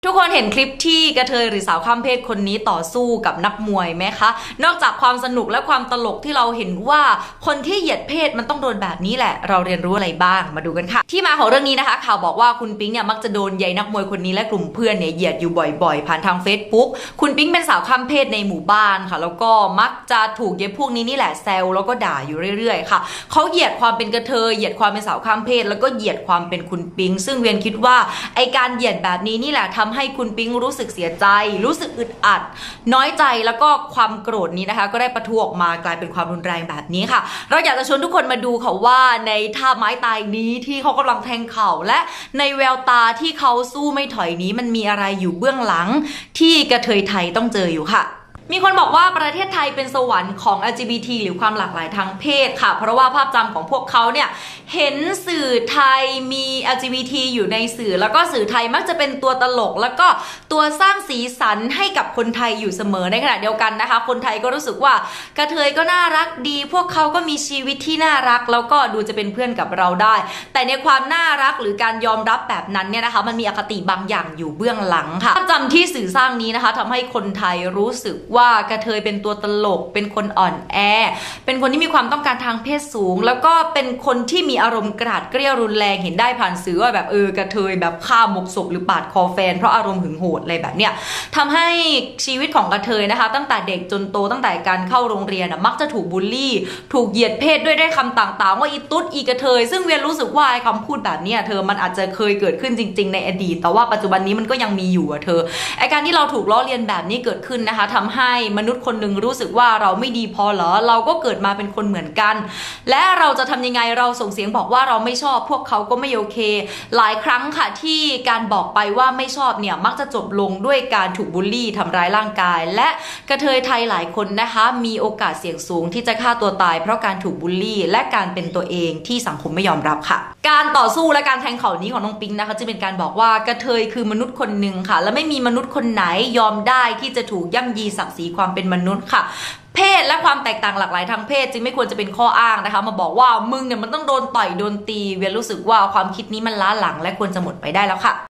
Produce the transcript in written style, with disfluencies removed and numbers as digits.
ทุกคนเห็นคลิปที่กระเทยหรือสาวข้ามเพศคนนี้ต่อสู้กับนักมวยไหมคะนอกจากความสนุกและความตลกที่เราเห็นว่าคนที่เหยียดเพศมันต้องโดนแบบนี้แหละเราเรียนรู้อะไรบ้างมาดูกันค่ะที่มาของเรื่องนี้นะคะข่าวบอกว่าคุณปิ๊งเนี่ยมักจะโดนใยนักมวยคนนี้และกลุ่มเพื่อนเนี่ยเหยียดอยู่บ่อยๆผ่านทาง Facebook คุณปิ๊งเป็นสาวข้ามเพศในหมู่บ้านค่ะแล้วก็มักจะถูกยายพวกนี้นี่แหละแซวแล้วก็ด่าอยู่เรื่อยๆค่ะเขาเหยียดความเป็นกระเทยเหยียดความเป็นสาวข้ามเพศแล้วก็เหยียดความเป็นคุณปิ๊งซึ่งเวียนคิดว่าไอการเหยียดแบบนี้นี่แหละทำให้คุณปิ๊งรู้สึกเสียใจรู้สึกอึดอัดน้อยใจแล้วก็ความโกรธนี้นะคะก็ได้ปะทุออกมากลายเป็นความรุนแรงแบบนี้ค่ะเราอยากจะชวนทุกคนมาดูค่ะว่าในท่าไม้ตายนี้ที่เขากำลังแทงเข่าและในแววตาที่เขาสู้ไม่ถอยนี้มันมีอะไรอยู่เบื้องหลังที่กระเทยไทยต้องเจออยู่ค่ะมีคนบอกว่าประเทศไทยเป็นสวรรค์ของ LGBT หรือความหลากหลายทางเพศค่ะเพราะว่าภาพจำของพวกเขาเนี่ยเห็นสื่อไทยมี LGBT อยู่ในสื่อแล้วก็สื่อไทยมักจะเป็นตัวตลกแล้วก็ตัวสร้างสีสันให้กับคนไทยอยู่เสมอในขณะเดียวกันนะคะคนไทยก็รู้สึกว่ากระเทยก็น่ารักดีพวกเขาก็มีชีวิตที่น่ารักแล้วก็ดูจะเป็นเพื่อนกับเราได้แต่ในความน่ารักหรือการยอมรับแบบนั้นเนี่ยนะคะมันมีอคติบางอย่างอยู่เบื้องหลังค่ะภาพจำที่สื่อสร้างนี้นะคะทำให้คนไทยรู้สึกว่ากระเทยเป็นตัวตลกเป็นคนอ่อนแอเป็นคนที่มีความต้องการทางเพศสูงแล้วก็เป็นคนที่มีอารมณ์กราดเกรี้ยวรุนแรงเห็นได้ผ่านสื่อว่าแบบกระเทยแบบฆ่าหมกศพหรือปาดคอแฟนเพราะอารมณ์หึงโหดอะไรแบบเนี้ยทำให้ชีวิตของกระเทยนะคะตั้งแต่เด็กจนโตตั้งแต่การเข้าโรงเรียนมักจะถูกบูลลี่ถูกเหยียดเพศด้วยคำต่างๆว่าอีตุ๊ดอีกระเทยซึ่งเวียนรู้สึกว่าคำพูดแบบนี้มันอาจจะเคยเกิดขึ้นจริงๆในอดีตแต่ว่าปัจจุบันนี้มันก็ยังมีอยู่การที่เราถูกล้อเลียนแบบนี้เกิดขึ้นนะคะทำให้มนุษย์คนหนึ่งรู้สึกว่าเราไม่ดีพอเหรอเราก็เกิดมาเป็นคนเหมือนกันและเราจะทำยังไงเราส่งเสียงบอกว่าเราไม่ชอบพวกเขาก็ไม่โอเคหลายครั้งค่ะที่การบอกไปว่าไม่ชอบเนี่ยมักจะจบลงด้วยการถูกบูลลี่ทำร้ายร่างกายและกระเทยไทยหลายคนนะคะมีโอกาสเสี่ยงสูงที่จะฆ่าตัวตายเพราะการถูกบูลลี่และการเป็นตัวเองที่สังคมไม่ยอมรับค่ะการต่อสู้และการแทงเข่านี้ของน้องปิ๊งนะคะจะเป็นการบอกว่ากระเทยคือมนุษย์คนหนึ่งค่ะและไม่มีมนุษย์คนไหนยอมได้ที่จะถูกย่ำยีศักดิ์ศรีความเป็นมนุษย์ค่ะเพศและความแตกต่างหลากหลายทางเพศจึงไม่ควรจะเป็นข้ออ้างนะคะมาบอกว่ามึงเนี่ยมันต้องโดนต่อยโดนตีเวียนรู้สึกว่าความคิดนี้มันล้าหลังและควรจะหมดไปได้แล้วค่ะ